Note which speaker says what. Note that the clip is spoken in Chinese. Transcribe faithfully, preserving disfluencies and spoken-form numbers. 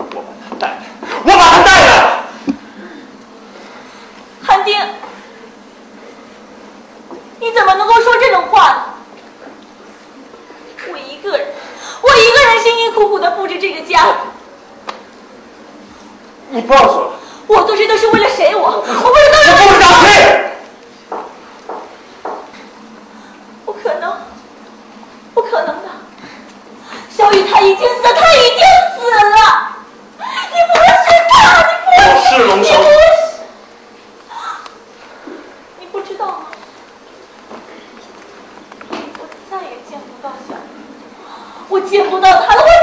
Speaker 1: 我把他带来，我把他带来了。
Speaker 2: 韩丁，你怎么能够说这种话呢？我一个人，我一个人辛辛苦苦的布置这个家。
Speaker 1: 你不要说了，
Speaker 2: 我做这都是为了谁？我，我不是都是为了
Speaker 1: 不想去。
Speaker 2: 不可能，不可能的。小雨他已经死了，他已经死了。你不是他，你不是，
Speaker 1: 我是龙小雨。
Speaker 2: 你不知道吗？我再也见不到小雨，我见不到他了，我